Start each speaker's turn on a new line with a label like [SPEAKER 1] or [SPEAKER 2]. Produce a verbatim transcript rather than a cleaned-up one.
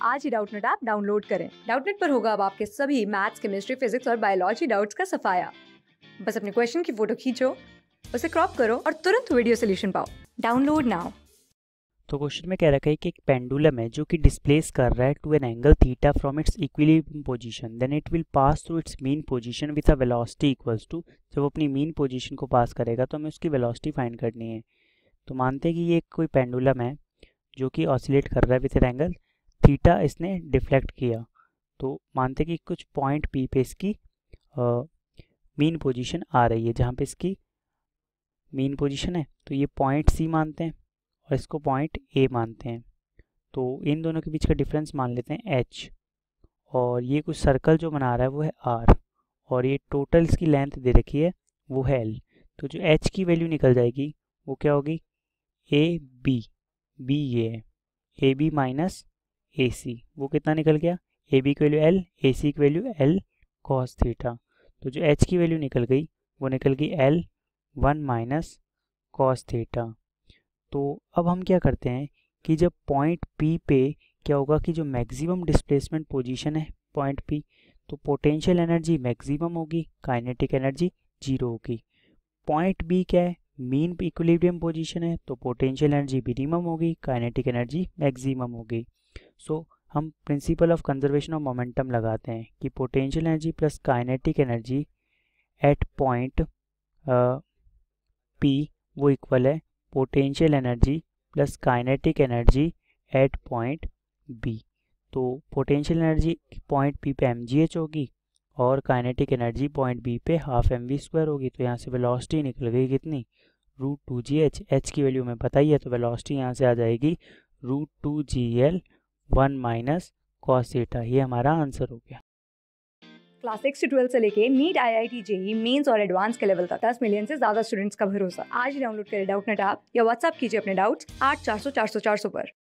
[SPEAKER 1] आज ही Doubtnut app download करें। डाउटनेट पर होगा अब आपके सभी मैथ्स, केमिस्ट्री, फिजिक्स और बायोलॉजी डाउट्स का सफाया। बस अपने क्वेश्चन की फोटो खींचो, उसे क्रॉप करो और तुरंत वीडियो सोल्यूशन पाओ। Download now.
[SPEAKER 2] तो क्वेश्चन में कह रखा है कि एक पेंडुलम है जो कि डिस्प्लेस कर रहा है to an angle theta from its equilibrium position, then it will pass through its mean position with a velocity equals to. जब वो अपनी मीन पोजीशन को पास करेगा तो हमें उसकी वेलोसिटी फाइंड करनी है। तो मानते हैं कि ये कोई पेंडुलम है जो कि ऑसिलेट कर रहा है विद एन एंगल थीटा, इसने डिफ्लेक्ट किया। तो मानते हैं कि कुछ पॉइंट पी पे इसकी मीन पोजीशन आ रही है, जहाँ पे इसकी मीन पोजीशन है। तो ये पॉइंट सी मानते हैं और इसको पॉइंट ए मानते हैं। तो इन दोनों के बीच का डिफरेंस मान लेते हैं एच, और ये कुछ सर्कल जो बना रहा है वो है आर, और ये टोटल इसकी लेंथ दे रखी है वो है एल। तो जो एच की वैल्यू निकल जाएगी वो क्या होगी, ए बी, बी ये है ए बी माइनस ए सी, वो कितना निकल गया, ए बी की वैल्यू एल, ए सी की वैल्यू एल कॉस थीटा। तो जो एच की वैल्यू निकल गई वो निकल गई L one minus cos theta. तो अब हम क्या करते हैं कि जब पॉइंट पी पे क्या होगा कि जो मैक्सिमम डिस्प्लेसमेंट पोजीशन है पॉइंट पी, तो पोटेंशियल एनर्जी मैक्सिमम होगी, काइनेटिक एनर्जी जीरो होगी। पॉइंट बी क्या है, मीन इक्विलिब्रियम पोजीशन है, तो पोटेंशियल एनर्जी मिनिमम होगी, काइनेटिक एनर्जी मैक्सिमम होगी। सो so, हम principle of conservation of momentum लगाते हैं कि potential energy plus kinetic energy at point P वो इक्वल है potential energy plus kinetic energy at point B. तो पोटेंशियल एनर्जी पॉइंट पी पे M G H होगी और काइनेटिक एनर्जी पॉइंट बी पे हाफ एम वी स्क्वायर होगी। तो यहाँ से वेलोसिटी निकल गई कितनी, root two G H. H की वैल्यू हमें पता ही है, तो वेलोसिटी यहाँ से आ जाएगी root two G L one minus cos theta. ये हमारा आंसर हो गया।
[SPEAKER 1] क्लास सिक्स से ट्वेल्थ से लेके NEET, I I T, JEE Mains और एडवांस के लेवल तक दस मिलियन से ज्यादा स्टूडेंट्स का भरोसा। आज ही डाउनलोड करें डाउटनेट ऐप या व्हाट्सएप कीजिए अपने डाउट्स आठ चार सौ चार सौ चार सौ पर।